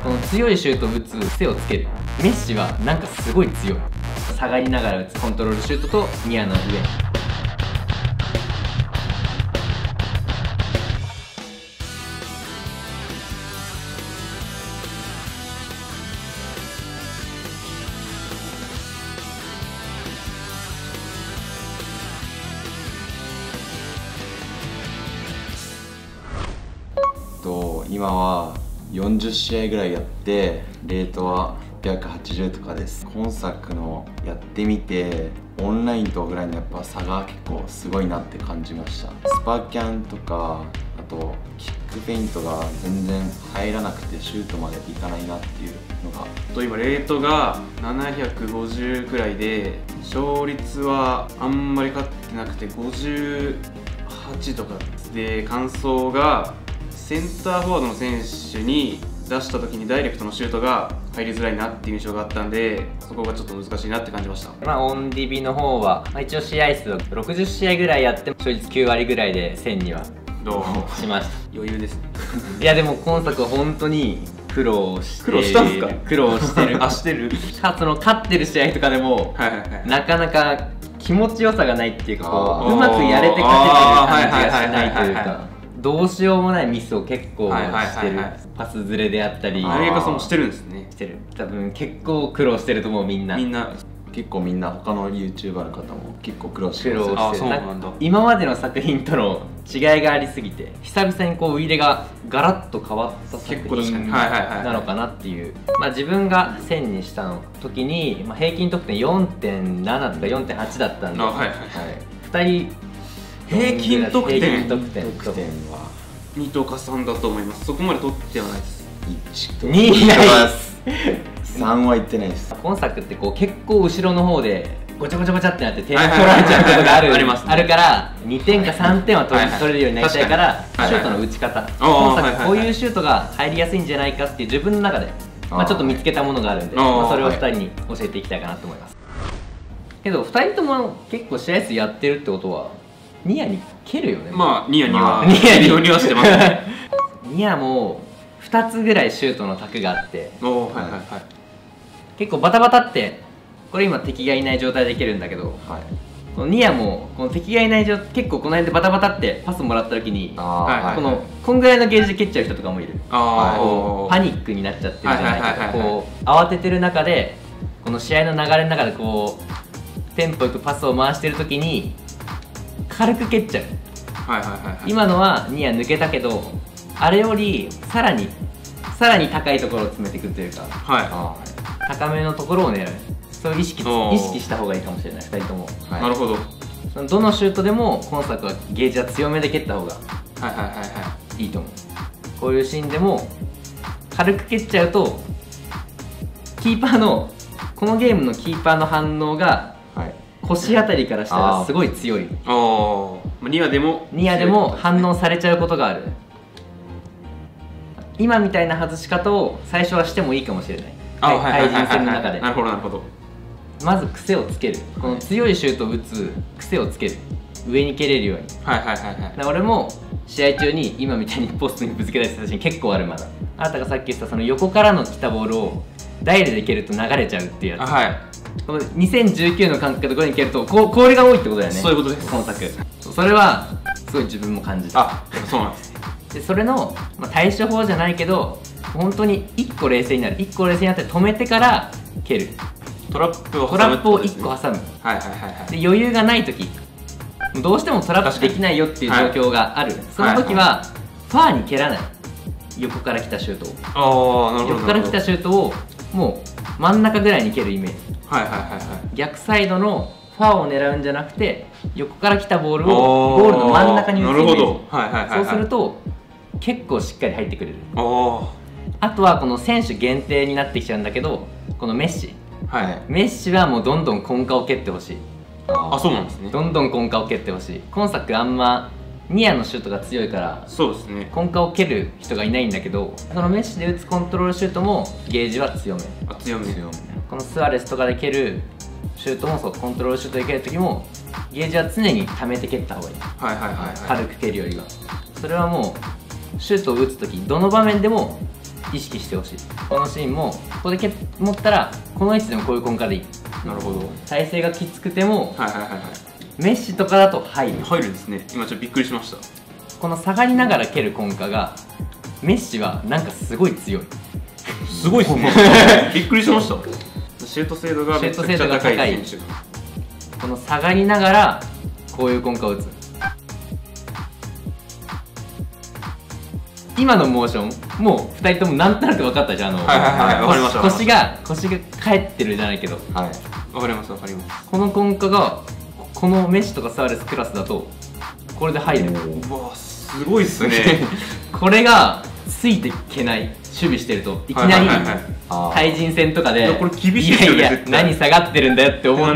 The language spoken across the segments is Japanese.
この強いシュートを打つ癖をつける。メッシはなんかすごい強い。下がりながら打つコントロールシュートとニアの上。 今は40試合ぐらいやってレートは680とかです。今作のやってみてオンラインとぐらいのやっぱ差が結構すごいなって感じました。スパキャンとかあとキックフェイントが全然入らなくてシュートまでいかないなっていうのが。 今レートが750くらいで勝率はあんまり勝ってなくて58とかで、感想がセンターフォワードの選手に出した時にダイレクトのシュートが入りづらいなっていう印象があったんで、そこがちょっと難しいなって感じました。 オンディビの方は、一応試合数は60試合ぐらいやって勝率9割ぐらいで1000にはどうしました。 余裕ですね。 いやでも今作は本当に苦労して苦労したんですか？ 苦労してる。 あ、してる。 その勝ってる試合とかでも、なかなか気持ちよさがないっていうか、こううまくやれて勝ててる感じがしないというか、どうしようもないミスを結構してる。パスずれであったり。 ああいうこともしてるんですね。 してる。多分結構苦労してると思う、みんな。 結構みんな他の YouTuber の方も結構苦労してる。 今までの作品との違いがありすぎて、久々にこうウイイレがガラッと変わった作品なのかなっていう。自分が1000にしたの時に、平均得点 4.7 とか 4.8 だったんで、2人平均得点は 2とか3だと思います。そこまで取ってはないです。 2いないです。 3はいってないです。 今作ってこう結構後ろの方でごちゃごちゃごちゃってなって点取られちゃうことがあるから、2点か3点は取れるようになりたいから、シュートの打ち方、今作こういうシュートが入りやすいんじゃないかっていう自分の中でちょっと見つけたものがあるんで、それを2人に教えていきたいかなと思います。けど2人とも結構試合数やってるってことはニアに蹴るよね。 ニアにはしてますね。 ニアも2つぐらいシュートの卓があって、結構バタバタって、これ今敵がいない状態で蹴るんだけど、このニアもこの敵がいない結構この辺でバタバタってパスもらった時にこんぐらいのゲージで蹴っちゃう人とかもいる。パニックになっちゃってるじゃないけど、こう慌ててる中でこの試合の流れの中でこうテンポよくパスを回してる時に軽く蹴っちゃう。今のはニア抜けたけど、あれよりさらに高いところを詰めていくというか、高めのところを狙う。そういう意識した方がいいかもしれない、2人とも。 なるほど。 どのシュートでも今作はゲージは強めで蹴った方がいいと思う。こういうシーンでも軽く蹴っちゃうと、キーパーのこのゲームのキーパーの反応が腰あたりからしたらすごい強い。 ニアでも反応されちゃうことがある。今みたいな外し方を最初はしてもいいかもしれない。対人戦の中で。 なるほどなるほど。 まず癖をつける。この強いシュートを打つ癖をつける。上に蹴れるように。俺も試合中に今みたいにポストにぶつけたりしたシーン結構ある。まだあなたがさっき言ったその横からの来たボールをダイレで蹴ると流れちゃうっていうやつ。この2019の感覚でこれに蹴るとこれが多いってことだよね。 そういうことです。 今作それはすごい自分も感じた。 そうなんです。 でそれの、対処法じゃないけど、本当に1個冷静になって止めてから蹴る。 トラップを 1個挟む。で余裕がない時、どうしてもトラップできないよっていう状況がある。その時はファーに蹴らない。横から来たシュートを。横から来たシュートをもう真ん中ぐらいに蹴るイメージ。逆サイドのファーを狙うんじゃなくて、横から来たボールをゴールの真ん中に打つイメージ。そうすると結構しっかり入ってくれる。あとはこの選手限定になってきちゃうんだけど、このメッシはもうどんどん根幹を蹴ってほしい。 そうなんですね。 どんどん根幹を蹴ってほしい。今作あんまニアのシュートが強いから根幹を蹴る人がいないんだけど、そのメッシで打つコントロールシュートもゲージは強め。このスアレスとかで蹴るシュートもそう、コントロールシュートで蹴る時もゲージは常に溜めて蹴った方がいい。軽く蹴るよりは。それはもうシュートを打つ時どの場面でも意識してほしい。このシーンもここで持ったらこの位置でもこういう根幹でいい。 なるほど。 体勢がきつくても、 はいはいはいはい。 メッシとかだと入る。 入るんですね。今ちょっとびっくりしました。 この下がりながら蹴る根幹がメッシはなんかすごい強い。 すごいですね。びっくりしました。シュート精度がめちゃくちゃ高い選手が。 この下がりながらこういう根幹を打つ。今のモーションもう2人ともなんとなく分かったじゃん。 はいはいはい、分かりました。 腰が返ってるじゃないけど、 はい、 分かります分かります。 この根幹がこのメッシとかスアレスクラスだとこれで入る。 うわすごいっすね。 これがついていけない。守備してるといきなり対人戦とかでこれ厳しいですよね。 いやいや何下がってるんだよって思って、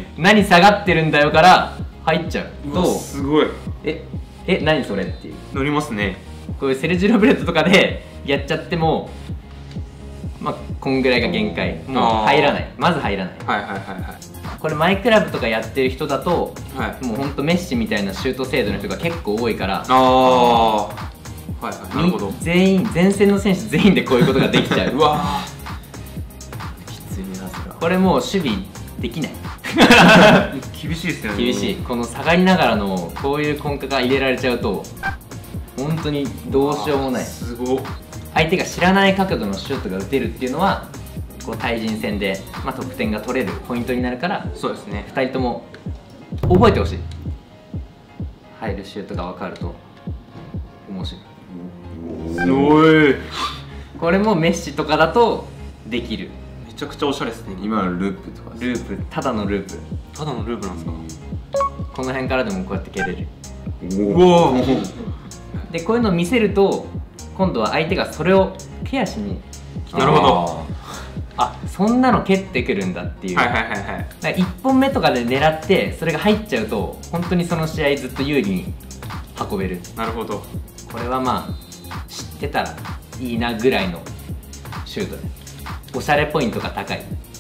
何下がってるんだよから入っちゃうと、 すごい。 何それっていう。 乗りますね。 こういうセルジュ・ロブレットとかでやっちゃっても、まあこんぐらいが限界。もう入らない。まず入らない。 はいはいはいはい。 これマイクラブとかやってる人だと、 はい、 もうほんとメッシみたいなシュート精度の人が結構多いから、 はいはい、なるほど。 前線の選手全員でこういうことができちゃう。 うわきついなそれは。これもう守備できない。 厳しいですよね。 厳しい。この下がりながらのこういう根幹が入れられちゃうと本当にどうしようもない。 すごっ。 相手が知らない角度のシュートが打てるっていうのはこう対人戦で、まあ、得点が取れるポイントになるから、 そうですね。 2人とも覚えてほしい。入るシュートが分かると面白い。 すごい。 これもメッシとかだとできる。 めちゃくちゃおしゃれですね。 今のループとかです。 ループ、ただのループ。 ただのループなんですか。 この辺からでもこうやって蹴れる。 うわでこういうのを見せると今度は相手がそれをケアしに来て、 なるほど。 あ、そんなの蹴ってくるんだっていう。 はいはいはいはい。 だから1本目とかで狙ってそれが入っちゃうと本当にその試合ずっと有利に運べる。 なるほど。 これはまあ知ってたらいいなぐらいのシュートで、おしゃれポイントが高い。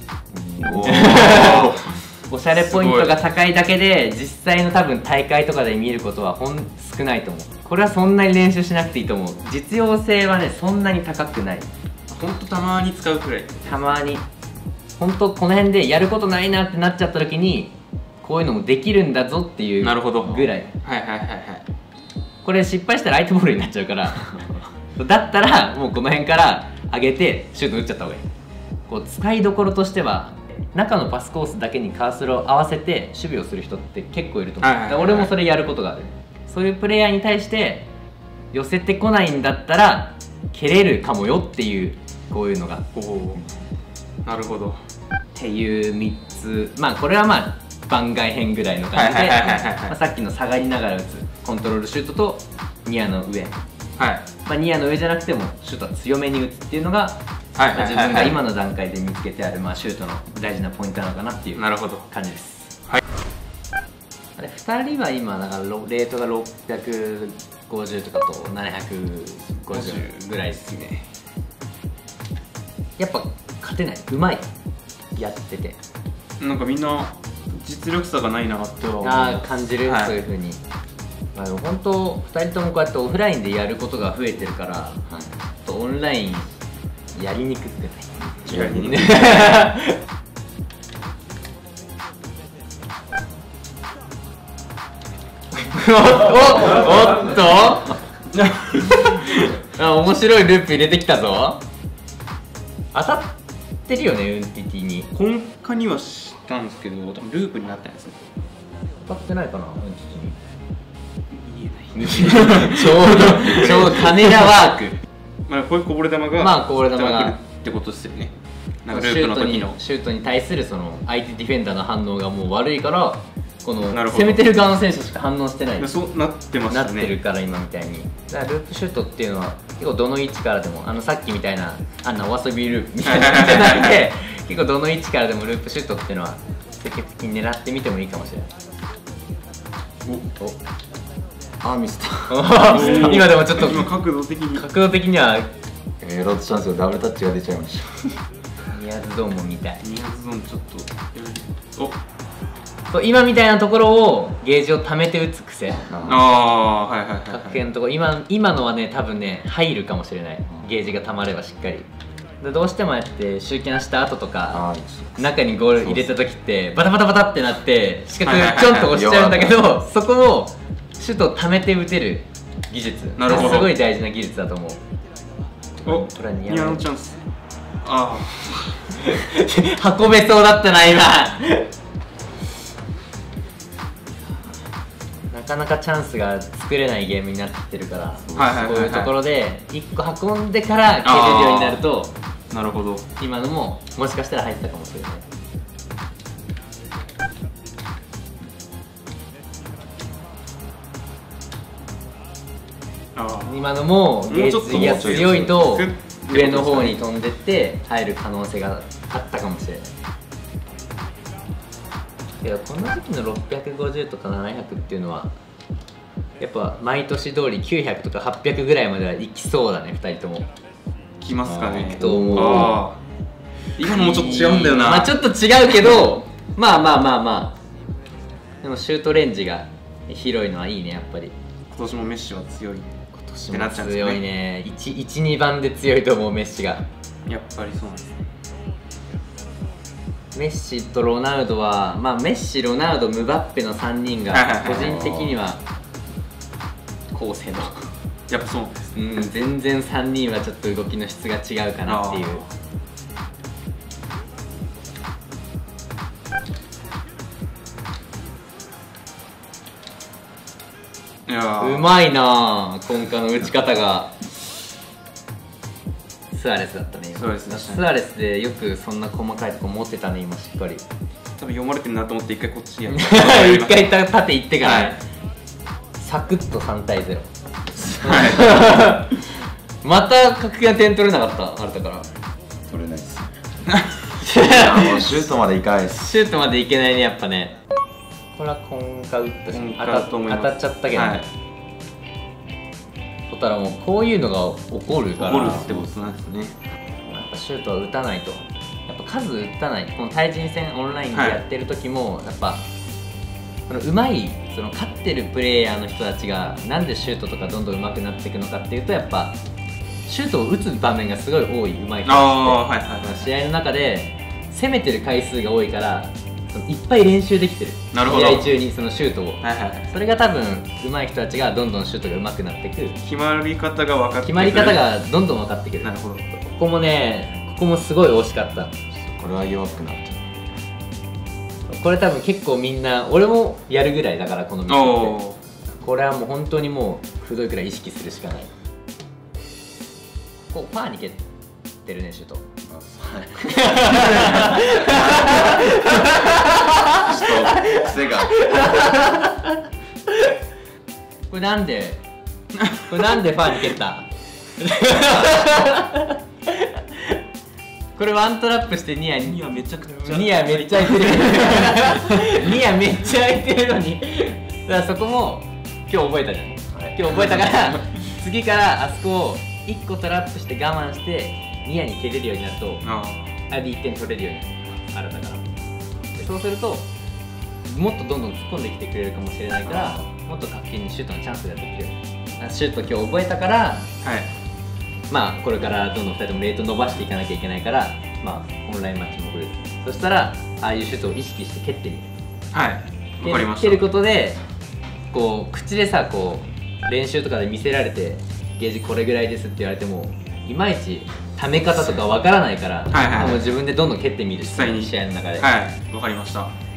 おしゃれポイントが高いだけで実際の多分大会とかで見ることは少ないと思う。これはそんなに練習しなくていいと思う。実用性はねそんなに高くない。 ほんとたまに使うくらい。 たまにほんとこの辺でやることないなってなっちゃった時にこういうのもできるんだぞっていうぐらい。 なるほど。はいはいはいはい。 これ失敗したら相手ボールになっちゃうからだったらもうこの辺から上げてシュート打っちゃった方がいい。こう使いどころとしては中のパスコースだけにカーソルを合わせて守備をする人って結構いると思う。俺もそれやることがある。そういうプレイヤーに対して寄せてこないんだったら蹴れるかもよっていう、こういうのが。 なるほど。 っていう3つ。まあこれはまあ番外編ぐらいの感じで、さっきの下がりながら打つコントロールシュートとニアの上、まあ、ニアの上じゃなくてもシュートは強めに打つっていうのが自分が今の段階で見つけてある、まあ、シュートの大事なポイントなのかなっていう感じです。はい、あれ2人は今だからレートが650とかと750ぐらいですね。やっぱ勝てない。うまい、やっててなんかみんな実力差がないなっては思います。 感じる、そういう風に。まあでも本当2人ともこうやってオフラインでやることが増えてるから、オンラインやりにくくない。 やりにくい。 おっと面白いループ入れてきたぞ。当たってるよね、ウンティティに。 根幹にはしたんですけど、多分ループになったんですね。 当たってないかな、ウンティティに。ちょうどカメラワーク。 まあこういうこぼれ球が、 まあこぼれ球がってことですよね。なんかシュートに対するその相手ディフェンダーの反応がもう悪いから、この攻めてる側の選手しか反応してない。 そうなってますね。 なってるから今みたいに。だからループシュートっていうのは結構どの位置からでも、さっきみたいなお遊びループみたいなじゃなくて、結構どの位置からでもループシュートっていうのは積極的に狙ってみてもいいかもしれない。 ミスった。 今でもちょっと角度的にはロッドチャンスがダブルタッチが出ちゃいました。 ニアーズゾーンも見たい。 ニアーズゾーンちょっと今みたいなところをゲージを溜めて打つ癖。 ああ、はいはいはい、 角形のところ、今のはね多分ね入るかもしれない。ゲージが溜まればしっかり。でどうしてもやって集キャンした後とか中にゴール入れた時ってバタバタバタってなって四角ちょんと押しちゃうんだけど、そこをシュートを溜めて打てる技術、すごい大事な技術だと思う。 お、これニアのチャンス。ああ運べそうだったな今なかなかチャンスが作れないゲームになってるから、こういうところで1個運んでから蹴れるようになると、 なるほど、 今のももしかしたら入ってたかもしれない。今のもゲージが強いと上の方に飛んでって入る可能性があったかもしれない。いやこの時期の650とか700っていうのはやっぱ毎年通り900とか800ぐらいまではいきそうだね、2人とも。 きますかね。 と思う。 今のもちょっと違うんだよな。 まあちょっと違うけどまあでもシュートレンジが広いのはいいね、やっぱり。 今年もメッシは強い。 今年も強いね。1、2番で強いと思う、メッシが。 やっぱりそうなんですね。 メッシとロナウドは、まあメッシ、ロナウド、ムバッペの3人が個人的には高性能。 やっぱそうなんですね。 うん、全然3人はちょっと動きの質が違うかなっていう。うまいなぁ、今回の打ち方が。スアレスだったね。スアレスでよくそんな細かいとこ持ってたね、今しっかり。 多分読まれてるなと思って一回こっちやる。 一回縦行ってからね、サクッと3対0。また角形が点取れなかった、あれだから取れないっすもうシュートまでいかないっす。 シュートまでいけないね、やっぱね。これはコンカウット当たっちゃったけどね。そしたらもうこういうのが起こるから、 起こるってことなんですね。 やっぱシュートは打たないと、やっぱ数打たない。この対人戦オンラインでやってる時もやっぱうまい、その勝ってるプレイヤーの人たちがなんでシュートとかどんどん上手くなっていくのかっていうと、やっぱシュートを打つ場面がすごい多い、うまい人たちって。試合の中で攻めてる回数が多いからいっぱい練習できてる。試合中にそのシュートを、それが多分上手い人たちがどんどんシュートが上手くなっていく。 決まり方が分かってくる。 決まり方がどんどん分かってくる。 なるほど。 ここもね、ここもすごい惜しかった。 これは弱くなっちゃう。これ多分結構みんな、俺もやるぐらいだから、このミスって。これはもう本当にもうくどいくらい意識するしかない。こうパーに蹴ってるね、シュート。 癖がこれなんでファーに蹴ったこれワントラップしてニアめちゃくちゃニアめっちゃ空いてるニアめっちゃ空いてるのにだからそこも今日覚えたじゃん、今日覚えたから次からあそこを1個トラップして我慢してニアに蹴れるようになるとあれで1点取れるようになるんだから。でそうするともっとどんどん突っ込んできてくれるかもしれないから、もっと確信にシュートのチャンスができる。シュート今日覚えたから、まあこれからどんどん2人ともレート伸ばしていかなきゃいけないから、まあオンラインマッチも来る。そしたらああいうシュートを意識して蹴ってみる。 わかりました。 蹴ることでこう口でさ、こう練習とかで見せられてゲージこれぐらいですって言われてもいまいちため方とかわからないから、もう自分でどんどん蹴ってみる。実際に試合の中で。 わかりました。